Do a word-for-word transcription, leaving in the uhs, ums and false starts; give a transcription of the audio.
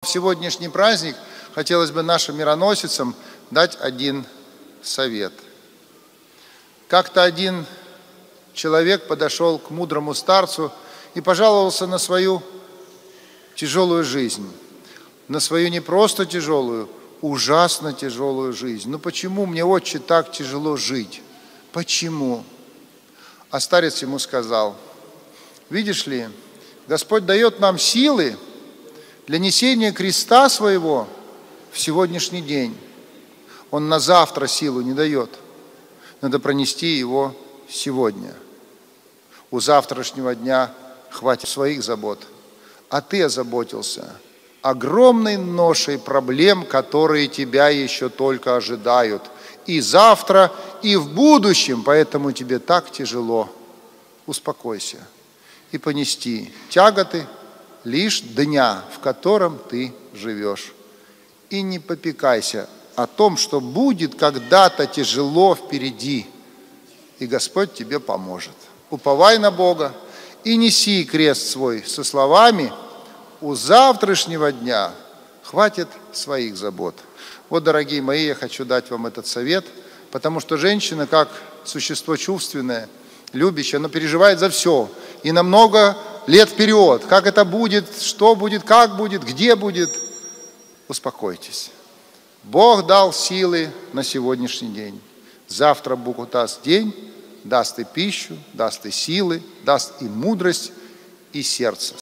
сегодняшний праздник хотелось бы нашим мироносицам дать один совет. Как-то один человек подошел к мудрому старцу и пожаловался на свою тяжелую жизнь, на свою не просто тяжелую, ужасно тяжелую жизнь. Ну почему мне, отче, так тяжело жить? Почему? А старец ему сказал: видишь ли, Господь дает нам силы для несения креста своего в сегодняшний день. Он на завтра силу не дает. Надо пронести его сегодня. У завтрашнего дня хватит своих забот. А ты озаботился огромной ношей проблем, которые тебя еще только ожидают. И завтра, и в будущем. Поэтому тебе так тяжело. Успокойся и понести тяготы лишь дня, в котором ты живешь. И не попекайся о том, что будет когда-то тяжело впереди, и Господь тебе поможет. Уповай на Бога и неси крест свой со словами: у завтрашнего дня хватит своих забот. Вот, дорогие мои, я хочу дать вам этот совет, потому что женщина, как существо чувственное, любящее, она переживает за все, и на много лет вперед. Как это будет, что будет, как будет, где будет. Успокойтесь. Бог дал силы на сегодняшний день. Завтра Бог даст день, даст и пищу, даст и силы, даст и мудрость, и сердце.